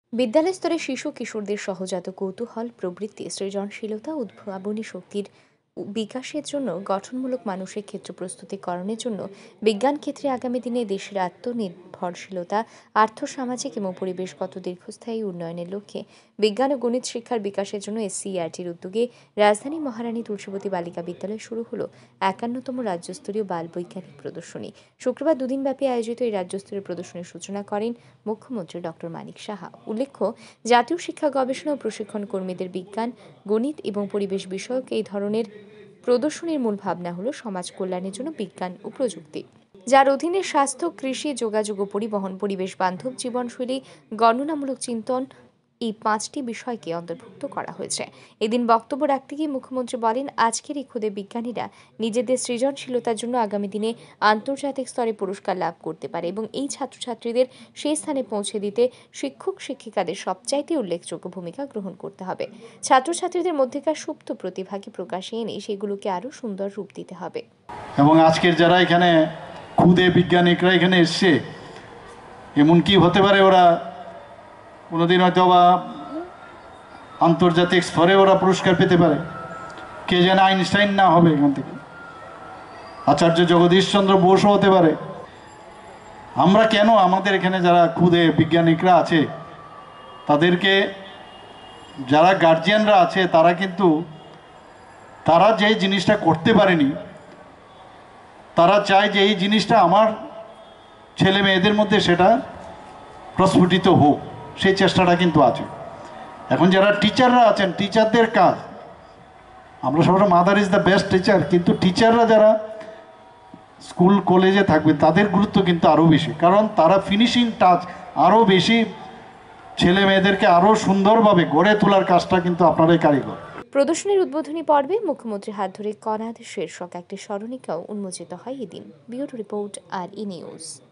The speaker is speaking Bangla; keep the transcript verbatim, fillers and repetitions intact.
বিদ্যালয় স্তরে শিশু কিশোরদের সহজাত কৌতূহল, প্রবৃত্তি, সৃজনশীলতা, উদ্ভাবনী শক্তির উ- বিকাশের জন্য গঠনমূলক মানসিক ক্ষেত্র প্রস্তুতিকরণের জন্য বিজ্ঞান ক্ষেত্রে আগামী দিনে দেশের আত্মনির্ভরশীলতা, আর্থসামাজিক এবং পরিবেশগত দীর্ঘস্থায়ী উন্নয়নের লক্ষ্যে বিজ্ঞান ও গণিত শিক্ষার বিকাশের জন্য এসসিইআরটির উদ্যোগে রাজধানী মহারানী তুলসীবতী বালিকা বিদ্যালয়ে শুরু হলো একান্নতম রাজ্যস্তরীয় বাল বৈজ্ঞানিক প্রদর্শনী। শুক্রবার দুদিনব্যাপী আয়োজিত এই রাজ্যস্তরীয় প্রদর্শনীর সূচনা করেন মুখ্যমন্ত্রী ডক্টর মানিক সাহা। উল্লেখ্য, জাতীয় শিক্ষা গবেষণা ও প্রশিক্ষণ কর্মীদের বিজ্ঞান, গণিত এবং পরিবেশ বিষয়ক এই ধরনের প্রদর্শনীর মূল ভাবনা হল সমাজ কল্যাণের জন্য বিজ্ঞান ও প্রযুক্তি, যার অধীনে স্বাস্থ্য, কৃষি, যোগাযোগ ও পরিবহন, পরিবেশ বান্ধব জীবনশৈলী, গণনামূলক চিন্তন এই পাঁচটি বিষয়কে অন্তর্ভুক্ত করা হয়েছে। এদিন বক্তব্য রাখতে গিয়ে মুখ্যমন্ত্রী বলেন, আজকের এই ক্ষুদে বিজ্ঞানীরা নিজেদের সৃজনশীলতার জন্য আগামী দিনে আন্তর্জাতিক স্তরে পুরস্কার লাভ করতে পারে এবং এই ছাত্রছাত্রীদের সেই স্থানে পৌঁছে দিতে শিক্ষক শিক্ষিকাদের সবচাইতে উল্লেখযোগ্য ভূমিকা গ্রহণ করতে হবে। ছাত্রছাত্রীদের মধ্যেকার সুপ্ত প্রতিভাকে প্রকাশে এনে সেগুলোকে আরও সুন্দর রূপ দিতে হবে। এবং আজকের যারা এখানে ক্ষুদে বিজ্ঞানিকরা এখানে এসছে, এমন কি হতে পারে ওরা কোনোদিন হয়তো বা আন্তর্জাতিক স্তরে ওরা পুরস্কার পেতে পারে। কে যেন আইনস্টাইন না হবে এখান থেকে, আচার্য জগদীশচন্দ্র বোসও হতে পারে। আমরা কেন আমাদের এখানে যারা ক্ষুদে বিজ্ঞানিকরা আছে তাদেরকে, যারা গার্জিয়ানরা আছে তারা কিন্তু তারা যে জিনিসটা করতে পারেনি, তারা চায় যে এই জিনিসটা আমার ছেলে মেয়েদের মধ্যে সেটা প্রস্ফুটিত হোক, সেই চেষ্টাটা কিন্তু আছে। এখন যারা টিচাররা আছেন, টিচারদের কাজ, আমরা সবাই mother is the best teacher, কিন্তু টিচাররা যারা স্কুল কলেজে থাকবে তাদের গুরুত্ব কিন্তু আরও বেশি, কারণ তারা ফিনিশিং টাচ আরও বেশি, ছেলে মেয়েদেরকে আরও সুন্দরভাবে গড়ে তোলার কাজটা কিন্তু আপনারাই কারিগর। প্রদর্শনীর উদ্বোধনী পর্বে মুখ্যমন্ত্রীর হাত ধরে কনাদ শীর্ষক একটি স্মরণিকাও উন্মোচিত হয় এদিন। ব্যুরো রিপোর্ট, আর ই নিউজ।